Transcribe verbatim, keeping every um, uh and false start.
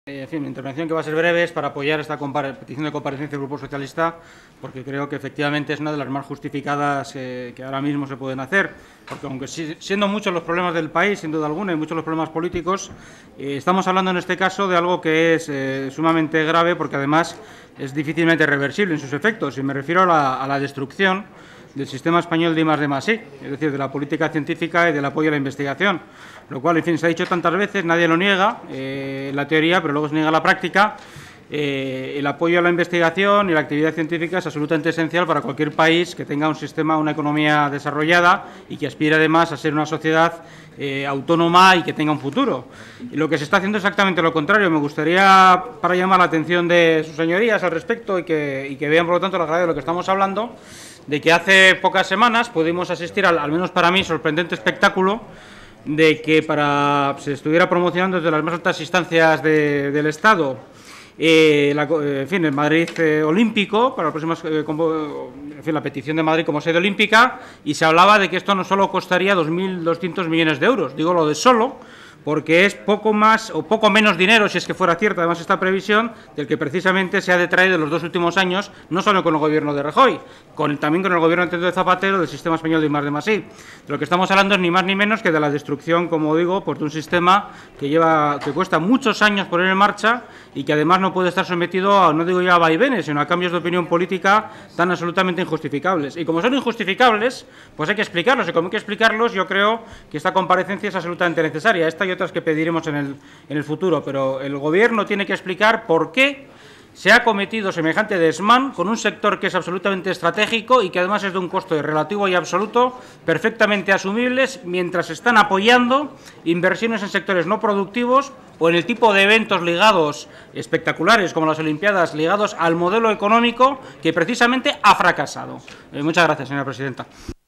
En fin, mi intervención, que va a ser breve, es para apoyar esta petición de comparecencia del Grupo Socialista, porque creo que efectivamente es una de las más justificadas eh, que ahora mismo se pueden hacer, porque aunque siendo muchos los problemas del país, sin duda alguna, y muchos los problemas políticos, eh, estamos hablando en este caso de algo que es eh, sumamente grave, porque además es difícilmente reversible en sus efectos, y me refiero a la, a la destrucción del sistema español de I más D más I, es decir, de la política científica y del apoyo a la investigación, lo cual, en fin, se ha dicho tantas veces, nadie lo niega, eh, la teoría, pero luego se niega la práctica. Eh, el apoyo a la investigación y la actividad científica es absolutamente esencial para cualquier país que tenga un sistema, una economía desarrollada y que aspire además a ser una sociedad eh, autónoma y que tenga un futuro. Y lo que se está haciendo es exactamente lo contrario. Me gustaría, para llamar la atención de sus señorías al respecto y que, y que vean, por lo tanto, la gravedad de lo que estamos hablando, de que hace pocas semanas pudimos asistir, al, al menos para mí, sorprendente espectáculo de que para se estuviera promocionando desde las más altas instancias de, del Estado eh, la, en fin, el Madrid eh, olímpico, para la próxima, eh, como, en fin, la petición de Madrid como sede olímpica, y se hablaba de que esto no solo costaría dos mil doscientos millones de euros, digo lo de solo, porque es poco más o poco menos dinero, si es que fuera cierta además esta previsión, del que precisamente se ha detraído en los dos últimos años, no solo con el gobierno de Rajoy, con, también con el gobierno anterior de Zapatero, del sistema español de I más D más I. De lo que estamos hablando es ni más ni menos que de la destrucción, como digo, pues de un sistema que lleva, que cuesta muchos años poner en marcha y que además no puede estar sometido a, no digo ya a vaivenes, sino a cambios de opinión política tan absolutamente injustificables. Y como son injustificables, pues hay que explicarlos, y como hay que explicarlos, yo creo que esta comparecencia es absolutamente necesaria. Esta y otras que pediremos en el, en el futuro, pero el Gobierno tiene que explicar por qué se ha cometido semejante desmán con un sector que es absolutamente estratégico y que además es de un coste relativo y absoluto perfectamente asumibles, mientras están apoyando inversiones en sectores no productivos o en el tipo de eventos ligados, espectaculares como las Olimpiadas, ligados al modelo económico que precisamente ha fracasado. Eh, muchas gracias, señora presidenta.